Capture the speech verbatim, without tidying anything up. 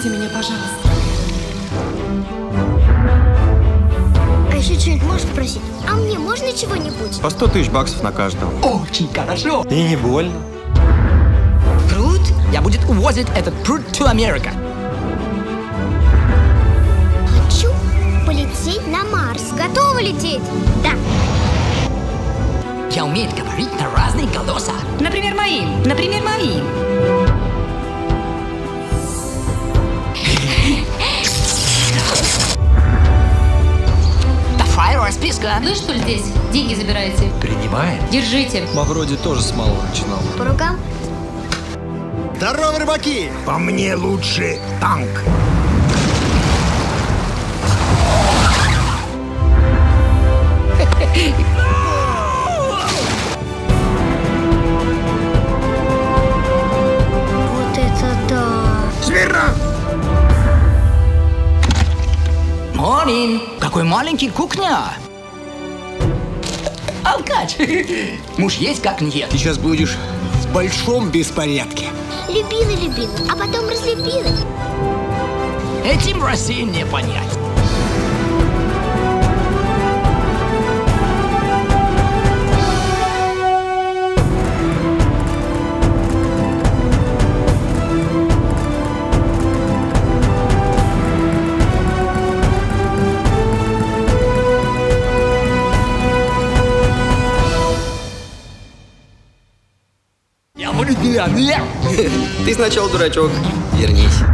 Простите меня, пожалуйста. А еще что-нибудь можешь попросить? А мне можно чего-нибудь? По сто тысяч баксов на каждого. Очень хорошо. И не больно. Пруд? Я буду увозить этот пруд to America. Хочу полететь на Марс. Готова лететь? Да. Я умею говорить на разные голоса. Например, моим. Например, моим. Давай расписка. Вы что ли здесь? Деньги забираете? Принимаем. Держите. Вроде тоже с малого начинал. По рукам? Здорово, рыбаки! По мне лучше танк. Вот это да! Смирно! Морин, какой маленький кухня. Алкач. Муж есть как нет. Ты сейчас будешь в большом беспорядке. Любила-любила, а потом разлюбила. Этим в России не понять. Я буду миллионер. Ты сначала дурачок. Вернись.